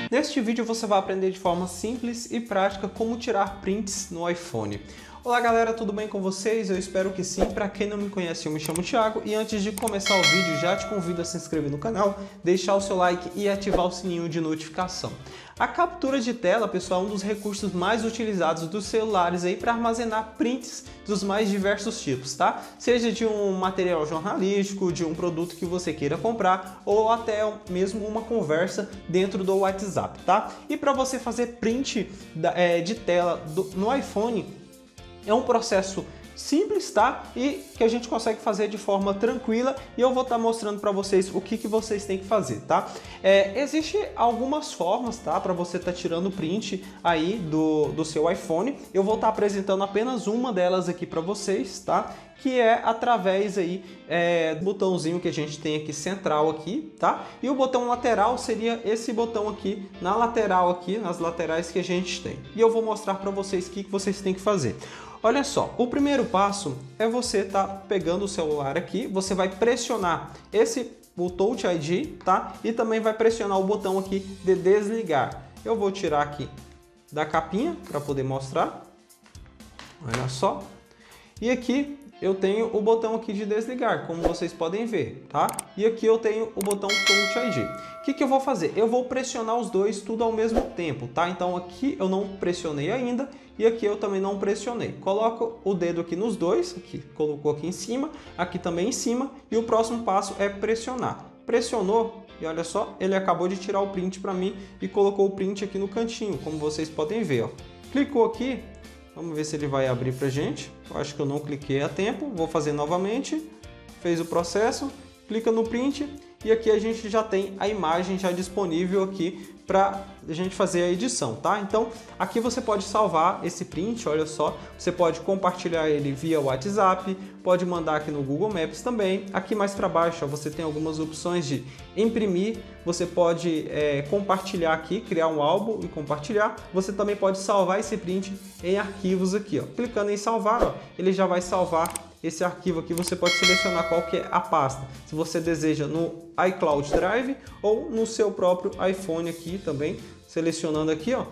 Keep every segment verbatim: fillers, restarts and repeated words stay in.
Neste vídeo você vai aprender de forma simples e prática como tirar prints no iPhone. Olá galera, tudo bem com vocês? Eu espero que sim. Para quem não me conhece, eu me chamo Thiago e antes de começar o vídeo já te convido a se inscrever no canal, deixar o seu like e ativar o sininho de notificação. A captura de tela, pessoal, é um dos recursos mais utilizados dos celulares aí para armazenar prints dos mais diversos tipos, tá? Seja de um material jornalístico, de um produto que você queira comprar ou até mesmo uma conversa dentro do WhatsApp, tá? E para você fazer print de tela no iPhone, é um processo simples, tá? E que a gente consegue fazer de forma tranquila e eu vou estar mostrando para vocês o que, que vocês têm que fazer, tá? É, existe algumas formas, tá? Para você estar tirando print aí do, do seu iPhone. Eu vou estar apresentando apenas uma delas aqui para vocês, tá? Que é através aí é, do botãozinho que a gente tem aqui central aqui, tá? E o botão lateral seria esse botão aqui na lateral aqui, nas laterais que a gente tem. E eu vou mostrar para vocês o que, que vocês têm que fazer. Olha só, o primeiro passo é você tá pegando o celular aqui, você vai pressionar esse o Touch I D, tá? E também vai pressionar o botão aqui de desligar. Eu vou tirar aqui da capinha para poder mostrar. Olha só. E aqui eu tenho o botão aqui de desligar, como vocês podem ver, tá? E aqui eu tenho o botão Touch I D. O que que eu vou fazer? Eu vou pressionar os dois tudo ao mesmo tempo, tá? Então aqui eu não pressionei ainda e aqui eu também não pressionei. Coloco o dedo aqui nos dois, aqui colocou aqui em cima, aqui também em cima e o próximo passo é pressionar. Pressionou e olha só, ele acabou de tirar o print para mim e colocou o print aqui no cantinho, como vocês podem ver, ó. Clicou aqui. Vamos ver se ele vai abrir para a gente. Eu acho que eu não cliquei a tempo. Vou fazer novamente. Fez o processo. Clica no print. E aqui a gente já tem a imagem já disponível aqui para a gente fazer a edição, tá? Então, aqui você pode salvar esse print, olha só. Você pode compartilhar ele via WhatsApp, pode mandar aqui no Google Maps também. Aqui mais para baixo, ó, você tem algumas opções de imprimir. Você pode é, compartilhar aqui, criar um álbum e compartilhar. Você também pode salvar esse print em arquivos aqui, ó. Clicando em salvar, ó, ele já vai salvar esse arquivo aqui. Você pode selecionar qual que é a pasta, se você deseja no iCloud Drive ou no seu próprio iPhone aqui também, selecionando aqui, ó,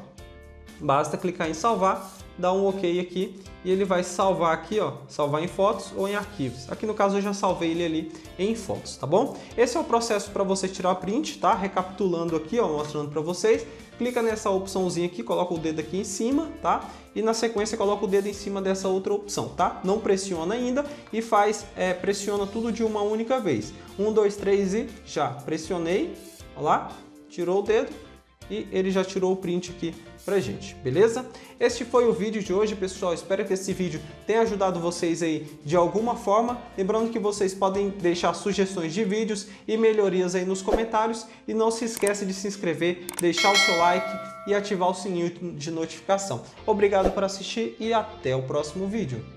basta clicar em salvar, dar um OK aqui e ele vai salvar aqui, ó, salvar em fotos ou em arquivos. Aqui no caso eu já salvei ele ali em fotos, tá bom? Esse é o processo para você tirar print, tá? Recapitulando aqui, ó, mostrando para vocês. Clica nessa opçãozinha aqui, coloca o dedo aqui em cima, tá? E na sequência coloca o dedo em cima dessa outra opção, tá? Não pressiona ainda e faz, é, pressiona tudo de uma única vez. Um, dois, três e já. Pressionei, olha lá, tirou o dedo e ele já tirou o print aqui pra gente, beleza? Este foi o vídeo de hoje, pessoal. Espero que esse vídeo tenha ajudado vocês aí de alguma forma. Lembrando que vocês podem deixar sugestões de vídeos e melhorias aí nos comentários. E não se esqueça de se inscrever, deixar o seu like e ativar o sininho de notificação. Obrigado por assistir e até o próximo vídeo.